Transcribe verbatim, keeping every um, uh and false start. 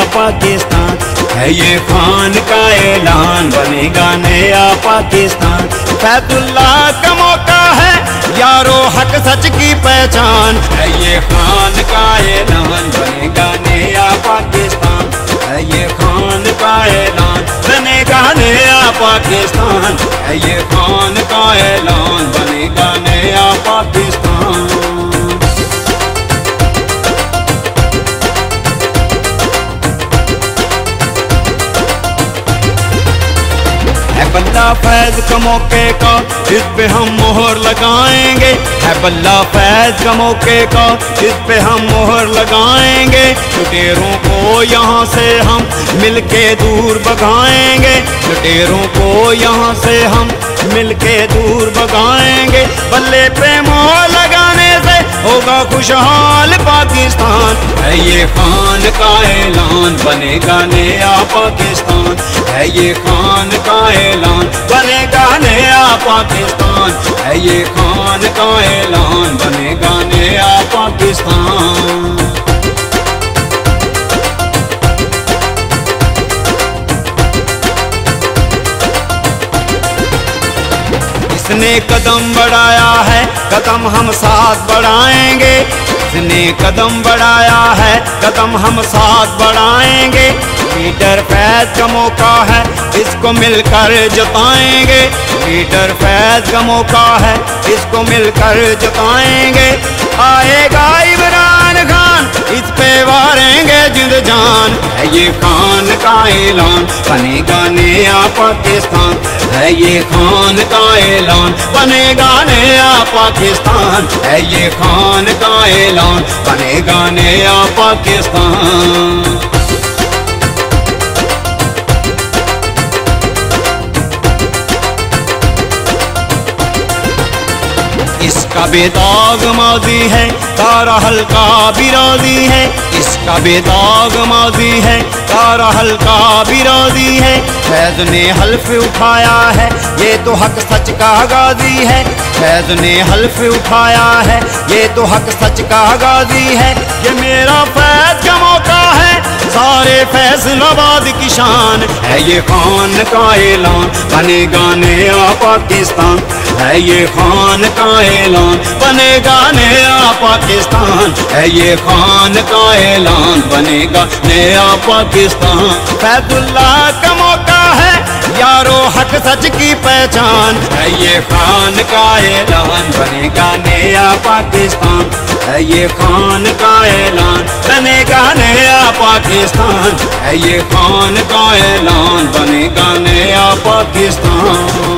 पाकिस्तान, है ये खान का ऐलान, बनेगा नया पाकिस्तान। फैजुल्लाह का मौका है यारो, हक सच की पहचान, है ये खान का ऐलान, बनेगा नया पाकिस्तान, है ये खान का ऐलान, बनेगा नया पाकिस्तान, है ये खान का ऐलान, बनेगा नया पाकिस्तान। है बल्ला फैज का मौके का, इस पे हम मोहर लगाएंगे, है बल्ला फैज का मौके का, इस पे हम मोहर लगाएंगे। लुटेरों को यहाँ से हम मिलके दूर भगाएंगे, लुटेरों को यहाँ से हम मिलके दूर भगाएंगे। बल्ले पे मोहर लगाने से होगा खुशहाल पाकिस्तान, है ये खान का ऐलान, बनेगा नया पाकिस्तान, है ये खान का ऐलान, बनेगा नया पाकिस्तान, है ये खान का ऐलान, बनेगा नया पाकिस्तान। इसने कदम बढ़ाया है, कदम हम साथ बढ़ाएंगे, इसने कदम बढ़ाया है, कदम हम साथ बढ़ाएंगे। लीडर फैज का मौका है, इसको मिलकर जताएंगे, लीडर फैज का मौका है, इसको मिलकर जताएंगे। आएगा इमरान खान, इस पे वारेंगे जिंद जान, है ये खान का ऐलान, बनेगा नया पाकिस्तान, है ये खान का ऐलान, बनेगा नया पाकिस्तान, है ये खान का ऐलान, बनेगा नया पाकिस्तान। इसका बेदाग माजी है, तारा हल्का बिराजी है, इसका बेदाग माजी है, तारा हल्का बिराजी है। फैज ने हल्फ उठाया है, ये तो हक सच का गाजी है, फैज ने हल्फ उठाया है, ये तो हक सच का गाजी है। ये मेरा फैज का मौका है, सारे फैसलाबाद की शान, है ये खान का ऐलान, बनेगा नया पाकिस्तान, है ये खान का ऐलान, बनेगा नया पाकिस्तान, है ये खान का ऐलान, बनेगा नया पाकिस्तान। फैजुल्लाह का मौका है यारो, हक सच की पहचान, है ये खान का ऐलान, बनेगा नया पाकिस्तान, है ये खान का ऐलान, बनेगा नया पाकिस्तान, है ये खान का ऐलान, बनेगा नया पाकिस्तान।